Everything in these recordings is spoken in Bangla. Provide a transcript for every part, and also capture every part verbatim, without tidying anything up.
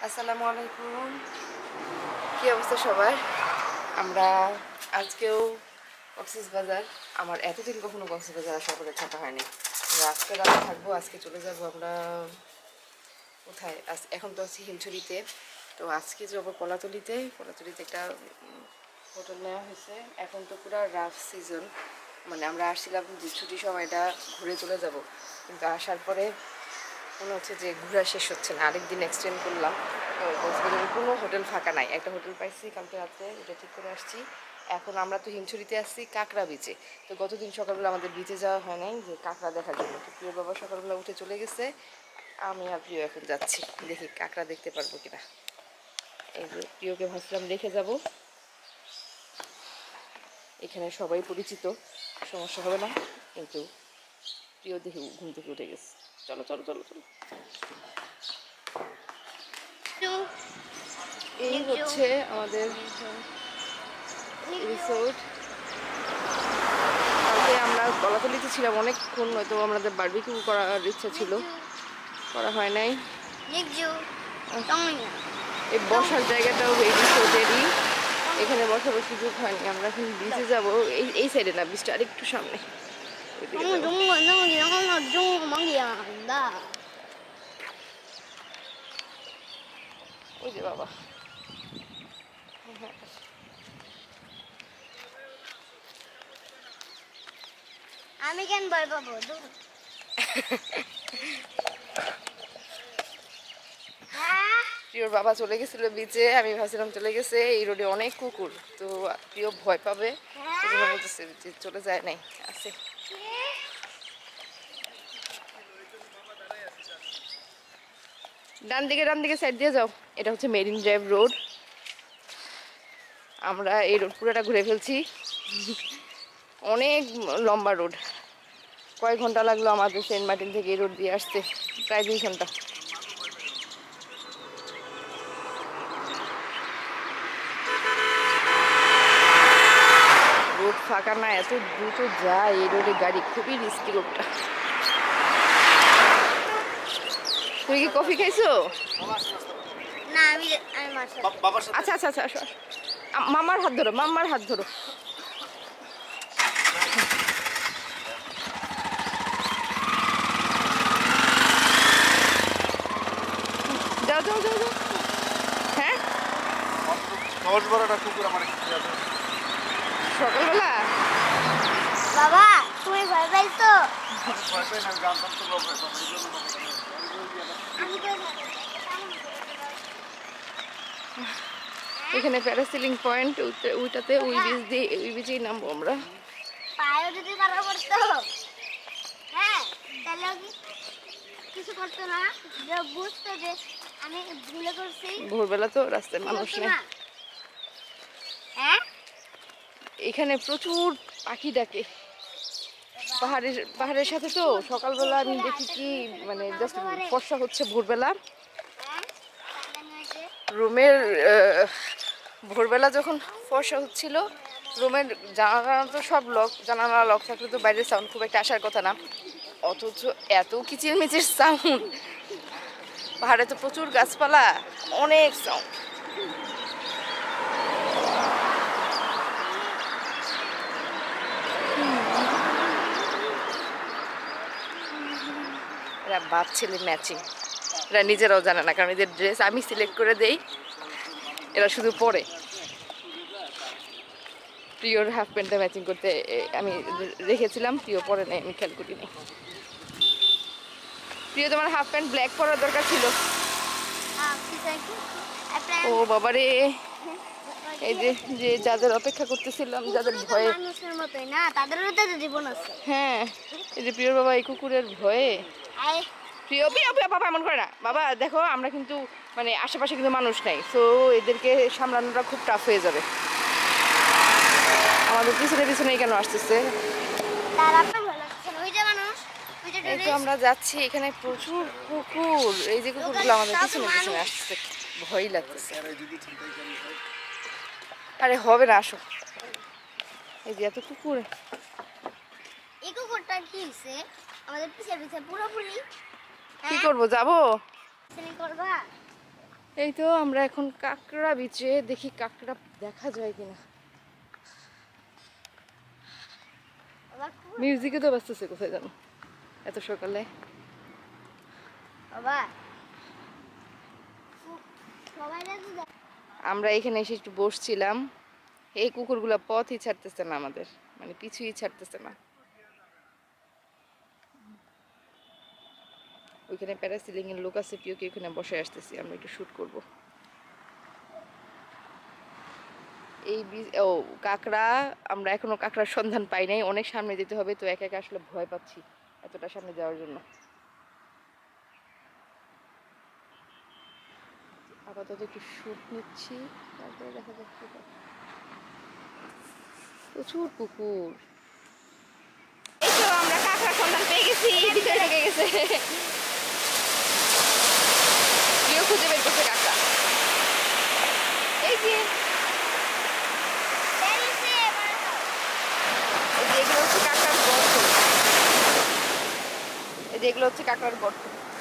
আসসালামু আলাইকুম। কি অবস্থা সবার? আমরা আজকেও কক্সবাজার, আমার এতদিন কখনো কক্সবাজার আসার পরে থাকা হয়নি। আজকে রাতে থাকবো, আজকে চলে যাব আমরা কোথায়, এখন তো আছি হিলছড়িতে। তো আজকে যাবো কলাতলিতে। কলাতলিতে একটা হোটেল নেওয়া হয়েছে। এখন তো পুরো রাফ সিজন, মানে আমরা আসছিলাম যে ছুটির সময়টা ঘুরে চলে যাব, কিন্তু আসার পরে মনে হচ্ছে যে ঘোরা শেষ হচ্ছে না। আরেকদিন এক্সটেন্ড করলাম, কক্সবাজারে কোনো হোটেল ফাঁকা নাই। একটা হোটেল পাইছি কালকে রাত্রে, এটা ঠিক করে আসছি। এখন আমরা তো হিমছড়িতে আসছি কাঁকড়া বিচে। তো গতদিন সকালবেলা আমাদের বিচে যাওয়া হয় নাই যে কাঁকড়া দেখার জন্য। তো প্রিয় বাবা সকালবেলা উঠে চলে গেছে, আমি আর প্রিয় এখন যাচ্ছি, দেখি কাঁকড়া দেখতে পারবো কিনা। এই যে প্রিয়কে ভাবছিলাম রেখে যাব, এখানে সবাই পরিচিত, সমস্যা হবে না। কিন্তু প্রিয় দেখে ঘুম থেকে উঠে গেছে। চলো চলো চলো চলো। এই হচ্ছে আমাদের রিসোর্ট। কালকে আমরা কলাতলিতে ছিলাম অনেকক্ষণ, হয়তো আমাদের বারবিকিউ করার ইচ্ছা ছিল, করা হয় নাই। এই বসার জায়গাটাও এই রিসোর্টেরই, এখানে বসার সুযোগ হয়নি। আমরা এখন বিচে যাবো, এই এই সাইডে না, বিচটা আরেকটু সামনে। ওই যে বাবা, আমি কেন ভয় পাবো? প্রিয়র বাবা চলে গেছিল বিচে, আমি ভাবছিলাম চলে গেছে, এই রোডে অনেক কুকুর, তো প্রিয় ভয় পাবে, বলতেছে যে চলে যায় নাই, আছে। ডান দিকে ডান দিকে সাইড দিয়ে যাও। এটা হচ্ছে মেরিন ড্রাইভ রোড। আমরা এই রোড পুরোটা ঘুরে ফেলছি, অনেক লম্বা রোড। কয়েক ঘন্টা লাগলো আমাদের সেন্ট মার্টিন থেকে এই রোড দিয়ে আসতে, প্রায় দুই ঘন্টা। রোড ফাঁকা না, এত দ্রুত যায় এই রোডে গাড়ি, খুবই রিস্কি রোডটা। তুমি কি কফি খাইছো? না, আমি আচ্ছা আচ্ছা আচ্ছা, মামার হাত ধরো, মামার হাত ধরো। যাও যাও যাও যাও। হ্যাঁ, সকালবেলা বাবা, তুমি ভয় পাইছো? এখানে প্যারাসিলিং পয়েন্ট, ওইটাতে ওই বীজ দিয়ে ওই বীজেই নামবো আমরা। পায়ে যদি কারো করতো, হ্যাঁ, তাহলে কিছু করতো না, যে বুঝতো যে আমি ভুলে করছি। ভোরবেলা তো রাস্তায় মানুষ নেই। হ্যাঁ, এখানে প্রচুর পাখি ডাকে। পাহাড়ের পাহাড়ের সাথে তো সকালবেলা আমি দেখি কি, মানে জাস্ট ফর্সা হচ্ছে ভোরবেলা। রুমের ভোরবেলা যখন ফর্সা হচ্ছিল, রুমের জানালা তো সব লক, জানালা লক থাকলে তো বাইরের সাউন্ড খুব একটা আসার কথা না, অথচ এত কিচিরমিচির সাউন্ড। পাহাড়ে তো প্রচুর গাছপালা, অনেক সাউন্ড। এরা বাপ ছেলে ম্যাচিং, এরা নিজেরাও জানে না, কারণ এদের ড্রেস আমি সিলেক্ট করে দেই, এরা শুধু পরে। প্রিয়র হাফ প্যান্টটা ম্যাচিং করতে আমি রেখেছিলাম, প্রিয় পরে নেই, আমি খেয়াল করি নাই। প্রিয়, তোমার হাফ প্যান্ট ব্ল্যাক পরার দরকার ছিল। ও বাবারে, এই যে যে যাদের অপেক্ষা করতেছিলাম, যাদের ভয়ে, মানুষের মতই না, তাদেরও তো জীবন আছে। হ্যাঁ, এই যে প্রিয়র বাবা এই কুকুরের ভয়ে। প্রিয় প্রিয় প্রিয় বাবা এমন করে না বাবা, দেখো আমরা কিন্তু মানে আশেপাশে কিন্তু মানুষ নাই, তো এদেরকে সামলানোটা খুব টাফ হয়ে যাবে। আমাদের পিছনে পিছনেই কেন আসতেছে? এই তো আমরা যাচ্ছি, এখানে প্রচুর কুকুর, এই যে কুকুরগুলো আমাদের পিছনে পিছনে আসছে, ভয় লাগতেছে। আরে হবে না, আসো। এই যে এত কুকুর, এই কুকুরটা কি হইছে আমাদের পিছে পিছে পুরোপুরি। কি করবো, যাবো? করবা এই তো আমরা এখন কাঁকড়া বিচে, দেখি কাঁকড়া দেখা যায় কিনা। বাবা কই? মিউজিকে তো বাজতেছে কোথায় জানো এত সকালে। বাবা সবাই যাচ্ছে দেখ। আমরা এখানে এসে একটু বসছিলাম, এই কুকুরগুলো পথই ছাড়তেছে না আমাদের, মানে পিছুই ছাড়তেছে না। ওইখানে প্যারাসিলিং এর লোক আছে, পিওকে ওখানে বসে আসতেছি, আমরা একটু শুট করব। এই ও কাঁকড়া, আমরা এখনো কাঁকড়ার সন্ধান পাই নাই, অনেক সামনে যেতে হবে, তো একা একা আসলে ভয় পাচ্ছি এতটা সামনে যাওয়ার জন্য। আপাতত একটু শুট নিচ্ছি, তারপরে দেখা যাক কি হয়। প্রচুর কুকুর। এই তো আমরা কাঁকড়ার সন্ধান পেয়ে গেছি, ভিতরে ঢুকে গেছে। প্রিয় খুঁজে বের করছে কাঁকড়া। এই যে এগুলো হচ্ছে কাঁকড়ার গর্ত, এই যে এগুলো হচ্ছে কাঁকড়ার গর্ত।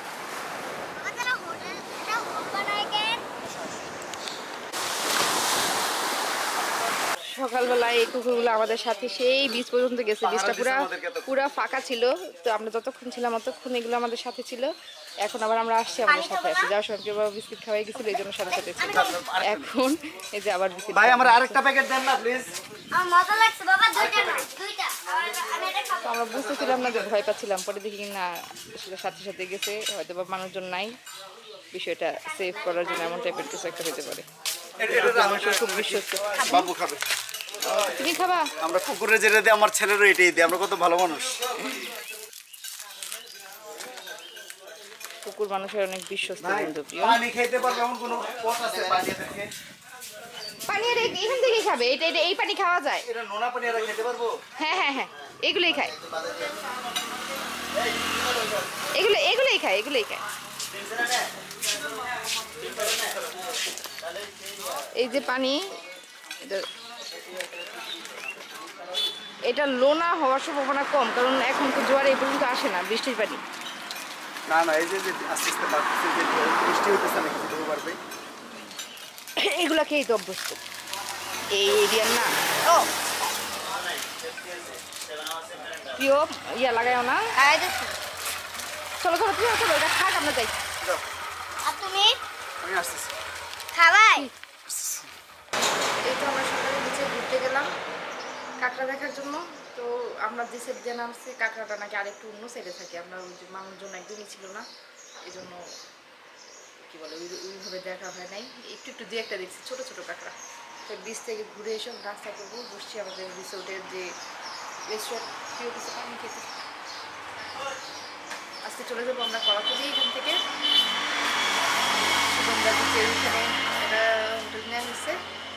সকালবেলায় এই কুকুরগুলো আমাদের সাথে সেই বীজ পর্যন্ত গেছে, বীজটা পুরা পুরা ফাঁকা ছিল, তো আমরা যতক্ষণ ছিলাম ততক্ষণ এগুলো আমাদের সাথে ছিল। এখন আবার আমরা আসছি, আমাদের সাথে আসছি, যাওয়ার সময় কেউ বিস্কিট খাওয়াই গেছিল, এই জন্য সাথে সাথে ছিল। এখন এই যে আবার বিস্কিট। ভাই আমার আরেকটা প্যাকেট দেন না প্লিজ। আমার মজা লাগছে বাবা, দুইটা না দুইটা। আমি এটা খাবো। আমরা বুঝতেছিলাম না যে ভয় পাচ্ছিলাম, পরে দেখি না আসলে সাথে সাথে গেছে, হয়তো বা মানুষজন নাই, বিষয়টা সেভ করার জন্য এমন টাইপের কিছু একটা হতে পারে। মানুষের খুব বিশ্বস্ত। বাবু খাবে। তুমি খাবা? আমরা কুকুরে যেটা দিই আমার ছেলেরও এটাই দিই, আমরা কত ভালো মানুষ। কুকুর মানুষের অনেক বিশ্বস্ত বন্ধু। প্রিয় পানি খেতে পারবে এমন কোনো পথ আছে পানি থেকে? পানি আর এখান থেকেই খাবে, এটা এটা এই পানি খাওয়া যায়। এটা নোনা পানি আর খেতে পারবো? হ্যাঁ হ্যাঁ হ্যাঁ, এগুলোই খায়, এগুলো এগুলোই খায়, এগুলোই খায়। এই যে পানি, এটা এটা লোনা হওয়ার সম্ভাবনা কম, কারণ এখন তো জোয়ার এই পর্যন্ত আসে না, বৃষ্টির পানি। না না, এই যে যে আস্তে আস্তে বাড়তেছে, যে বৃষ্টি হইতেছে না, কিছু পারবে। এগুলা খেয়েই তো অভ্যস্ত এই এরিয়ার না। ও প্রিয় ইয়া লাগাইও না। চলো চলো প্রিয় চলো, এটা খাক, আমরা যাই। আর তুমি আমি আসতেছি। খাবাই? এই তো আমরা সকালে নিচে ঘুরতে গেলাম কাঁকড়া দেখার জন্য। তো আমরা যে সেট দিয়ে নামছি, কাঁকড়াটা নাকি আরেকটু অন্য সাইডে থাকে, আমরা ওই যে মানুষজন একদমই ছিল না, এই জন্য কী বলে ওই ওইভাবে দেখা হয় নাই, একটু একটু দু একটা দেখছি ছোটো ছোটো কাঁকড়া। তো বিচ থেকে ঘুরে এসে নাস্তা করবো, বসছি আমাদের রিসোর্টের যে রেস্টুরেন্ট, প্রিয় কিছু পানি খেতে। আজকে চলে যাবো আমরা কলাতলি, এখান থেকে সুগন্ধা বিচের ওইখানে একটা হোটেল নেওয়া হয়েছে,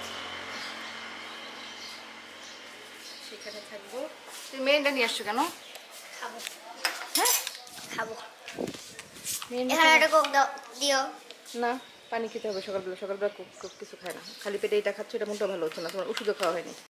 সেখানে থাকবো। তুমি মেরিন্ডা নিয়ে আসছো কেন? খাবো হ্যাঁ খাবো। মেরিন্ডা এখানে একটা কোক দাও দিও। না, পানি খেতে হবে সকালবেলা, সকালবেলা কোক কোক কিছু খায় না, খালি পেটে এটা খাচ্ছ, এটা মোটেও ভালো হচ্ছে না, তোমার ওষুধও খাওয়া হয়নি।